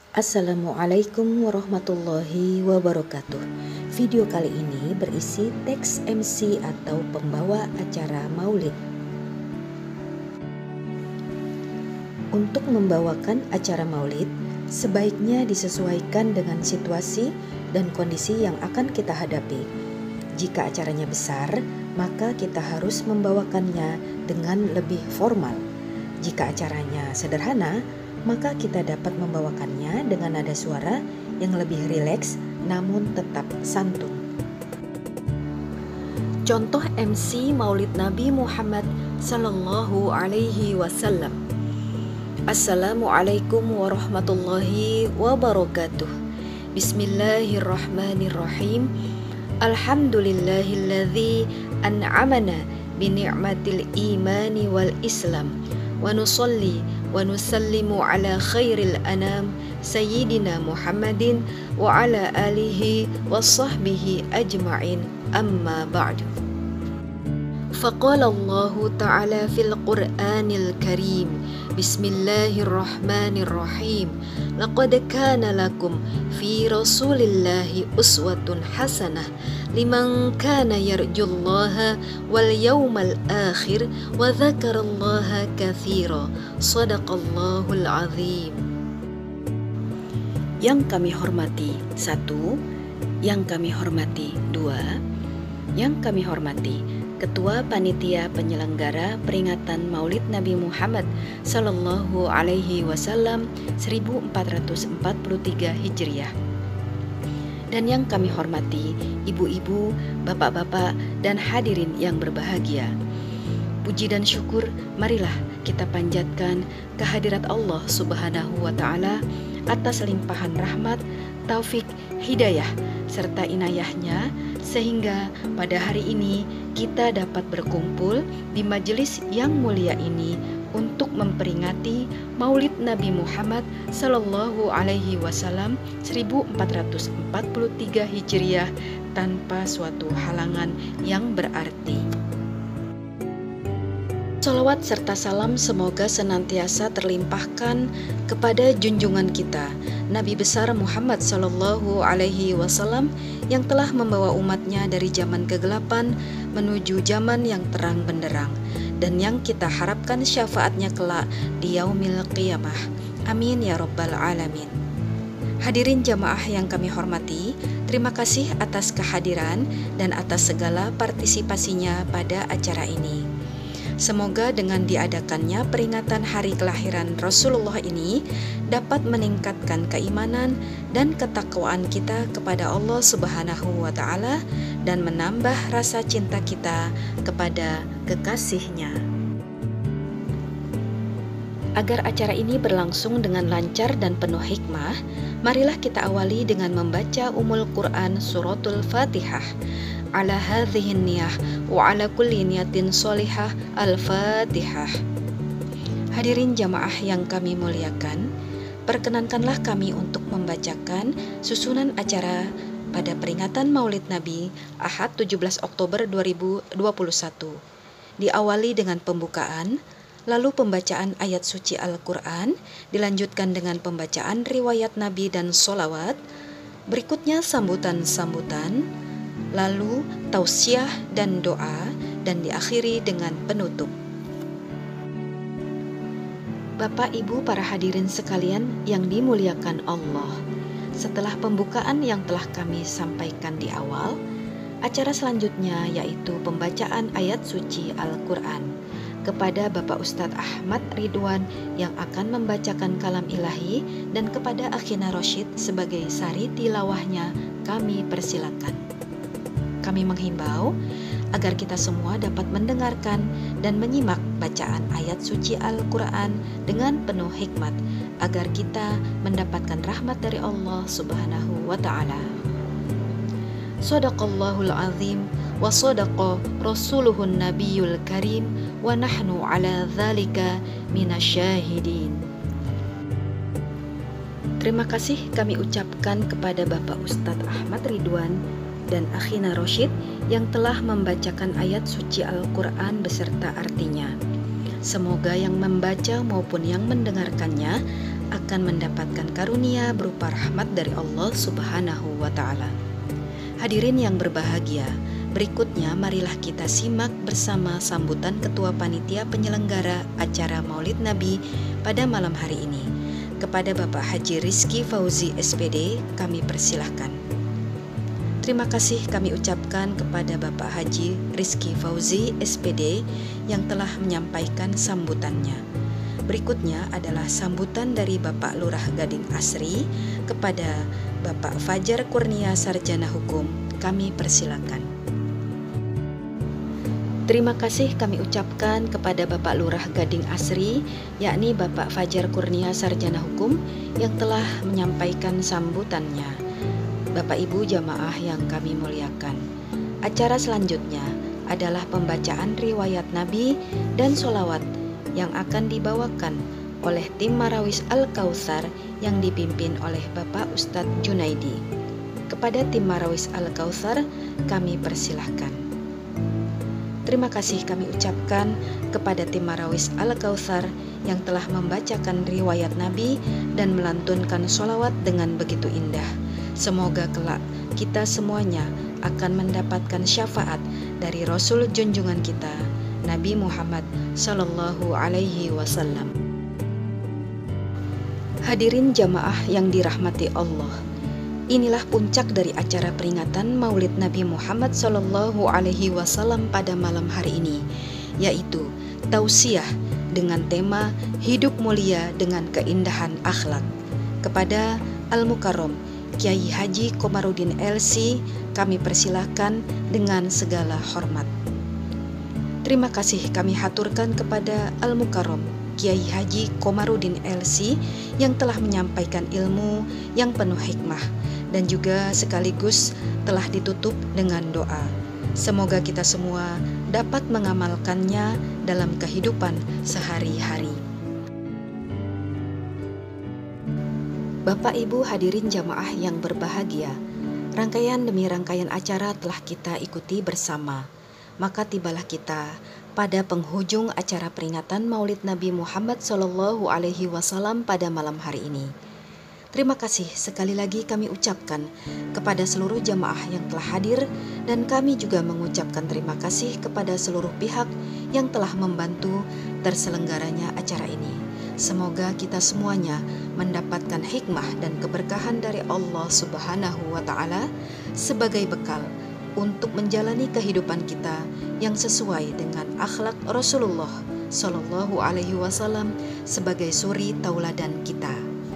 Assalamualaikum warahmatullahi wabarakatuh. Video kali ini berisi teks MC atau pembawa acara maulid. Untuk membawakan acara maulid, sebaiknya disesuaikan dengan situasi dan kondisi yang akan kita hadapi. Jika acaranya besar, maka kita harus membawakannya dengan lebih formal. Jika acaranya sederhana, maka kita dapat membawakannya dengan nada suara yang lebih rileks namun tetap santun. Contoh MC Maulid Nabi Muhammad sallallahu alaihi wasallam. Assalamualaikum warahmatullahi wabarakatuh. Bismillahirrahmanirrahim. Alhamdulillahilladzi an'amana bini'matil imani wal islam. Wa nusalli wa nusallimu ala khairil anam sayyidina Muhammadin wa ala alihi wa sahbihi ajma'in, amma ba'du. Faqala Allah ta'ala fil Qur'anil Karim, Bismillahirrahmanirrahim, laqad kana lakum fi rasulillahi uswatun hasanah liman kana yarjullaha wal yawmal akhir wa dzakarallaha katsira. Shadaqallahul azim. Yang kami hormati 1, yang kami hormati 2, yang kami hormati Ketua Panitia Penyelenggara Peringatan Maulid Nabi Muhammad Sallallahu Alaihi Wasallam 1443 Hijriah. Dan yang kami hormati ibu-ibu, bapak-bapak, dan hadirin yang berbahagia. Puji dan syukur marilah kita panjatkan kehadirat Allah Subhanahu wa Ta'ala atas limpahan rahmat, taufik, hidayah, serta inayahnya, sehingga pada hari ini kita dapat berkumpul di majelis yang mulia ini untuk memperingati Maulid Nabi Muhammad Sallallahu Alaihi Wasallam 1443 Hijriah tanpa suatu halangan yang berarti. Salawat serta salam semoga senantiasa terlimpahkan kepada junjungan kita, Nabi besar Muhammad Sallallahu Alaihi Wasallam, yang telah membawa umatnya dari zaman kegelapan menuju zaman yang terang benderang, dan yang kita harapkan syafaatnya kelak di yaumil qiyamah. Amin ya rabbal alamin. Hadirin jamaah yang kami hormati, terima kasih atas kehadiran dan atas segala partisipasinya pada acara ini. Semoga dengan diadakannya peringatan hari kelahiran Rasulullah ini dapat meningkatkan keimanan dan ketakwaan kita kepada Allah Subhanahu wa Ta'ala dan menambah rasa cinta kita kepada kekasihnya. Agar acara ini berlangsung dengan lancar dan penuh hikmah, marilah kita awali dengan membaca Ummul Quran Suratul Fatihah. Ala hadhihin niyah wa ala kulli niyatin sholihah. Al-Fatihah. Hadirin jamaah yang kami muliakan, perkenankanlah kami untuk membacakan susunan acara pada peringatan Maulid Nabi Ahad 17 Oktober 2021. Diawali dengan pembukaan, lalu pembacaan ayat suci Al-Quran, dilanjutkan dengan pembacaan riwayat Nabi dan sholawat, berikutnya sambutan-sambutan, lalu tausiah dan doa, dan diakhiri dengan penutup. Bapak Ibu para hadirin sekalian yang dimuliakan Allah, setelah pembukaan yang telah kami sampaikan di awal, acara selanjutnya yaitu pembacaan ayat suci Al-Quran kepada Bapak Ustadz Ahmad Ridwan yang akan membacakan kalam ilahi, dan kepada Akhina Roshid sebagai sari tilawahnya kami persilakan. Kami menghimbau agar kita semua dapat mendengarkan dan menyimak bacaan ayat suci Al-Quran dengan penuh hikmat, agar kita mendapatkan rahmat dari Allah Subhanahu wa Ta'ala. Shadaqallahul azim wa shadaqa rasuluhun nabiyul karim wa nahnu ala dzalika minasyahidin. Terima kasih kami ucapkan kepada Bapak Ustadz Ahmad Ridwan dan Akhina Roshid yang telah membacakan ayat suci Al-Quran beserta artinya. Semoga yang membaca maupun yang mendengarkannya akan mendapatkan karunia berupa rahmat dari Allah Subhanahu wa Ta'ala. Hadirin yang berbahagia, berikutnya marilah kita simak bersama sambutan Ketua Panitia Penyelenggara acara Maulid Nabi pada malam hari ini. Kepada Bapak Haji Rizky Fauzi SPD, kami persilahkan. Terima kasih kami ucapkan kepada Bapak Haji Rizky Fauzi SPD yang telah menyampaikan sambutannya. Berikutnya adalah sambutan dari Bapak Lurah Gading Asri kepada Bapak Fajar Kurnia Sarjana Hukum. Kami persilakan. Terima kasih kami ucapkan kepada Bapak Lurah Gading Asri, yakni Bapak Fajar Kurnia Sarjana Hukum yang telah menyampaikan sambutannya. Bapak Ibu jamaah yang kami muliakan, acara selanjutnya adalah pembacaan riwayat Nabi dan sholawat yang akan dibawakan oleh tim Marawis Al-Kautsar yang dipimpin oleh Bapak Ustadz Junaidi. Kepada tim Marawis Al-Kautsar kami persilahkan. Terima kasih kami ucapkan kepada tim Marawis Al-Kautsar yang telah membacakan riwayat Nabi dan melantunkan sholawat dengan begitu indah. Semoga kelak kita semuanya akan mendapatkan syafaat dari Rasul junjungan kita, Nabi Muhammad Sallallahu Alaihi Wasallam. Hadirin jamaah yang dirahmati Allah, inilah puncak dari acara peringatan Maulid Nabi Muhammad Sallallahu Alaihi Wasallam pada malam hari ini, yaitu tausiah dengan tema hidup mulia dengan keindahan akhlak. Kepada Al-Mukarram Kiai Haji Komarudin LC kami persilahkan dengan segala hormat. Terima kasih kami haturkan kepada Al-Mukarram Kiai Haji Komarudin LC yang telah menyampaikan ilmu yang penuh hikmah dan juga sekaligus telah ditutup dengan doa. Semoga kita semua dapat mengamalkannya dalam kehidupan sehari-hari. Bapak Ibu hadirin jamaah yang berbahagia, rangkaian demi rangkaian acara telah kita ikuti bersama. Maka tibalah kita pada penghujung acara peringatan Maulid Nabi Muhammad Sallallahu Alaihi Wasallam pada malam hari ini. Terima kasih sekali lagi kami ucapkan kepada seluruh jamaah yang telah hadir, dan kami juga mengucapkan terima kasih kepada seluruh pihak yang telah membantu terselenggaranya acara ini. Semoga kita semuanya mendapatkan hikmah dan keberkahan dari Allah Subhanahu wa Ta'ala sebagai bekal untuk menjalani kehidupan kita yang sesuai dengan akhlak Rasulullah Sallallahu Alaihi Wasallam sebagai suri tauladan kita.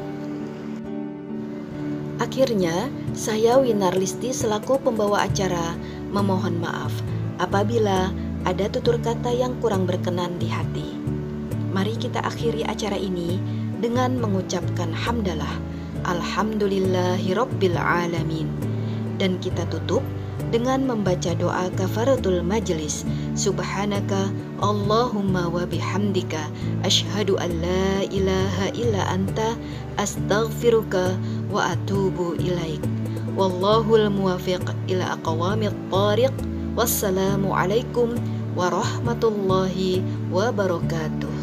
Akhirnya, saya Winarlisti selaku pembawa acara memohon maaf apabila ada tutur kata yang kurang berkenan di hati. Mari kita akhiri acara ini dengan mengucapkan hamdalah Alhamdulillahirabbil alamin, dan kita tutup dengan membaca doa kafaratul majlis. Subhanaka Allahumma wa bihamdika asyhadu an la ilaha illa anta astaghfiruka wa atubu ilaik. Wallahul muwafiq ila aqwamit thariq. Wassalamu alaikum warahmatullahi wabarakatuh.